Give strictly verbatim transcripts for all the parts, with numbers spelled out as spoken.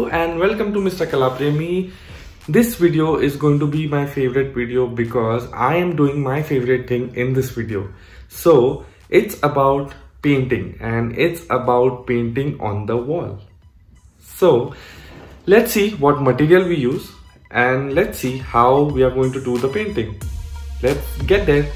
Hello and welcome to Mister Kalapremi. This video is going to be my favorite video because I am doing my favorite thing in this video. So it's about painting and it's about painting on the wall. So let's see what material we use and let's see how we are going to do the painting. Let's get there.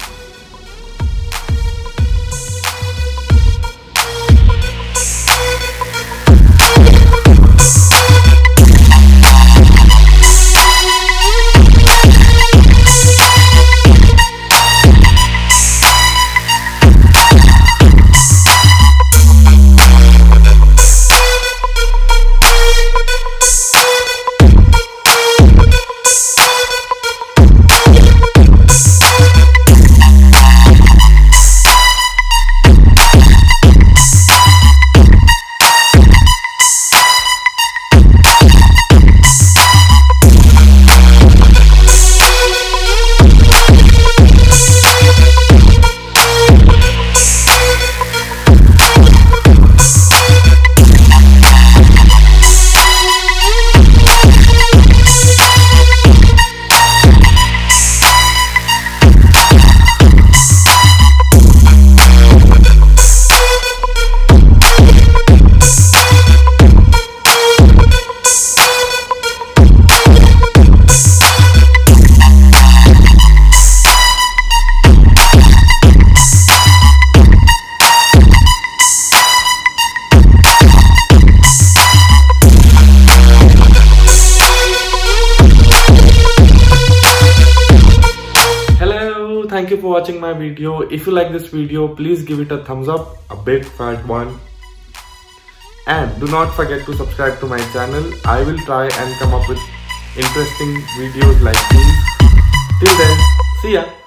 Thank you for watching my video. If you like this video, please give it a thumbs up, a big fat one. And do not forget to subscribe to my channel. I will try and come up with interesting videos like these. Till then, see ya.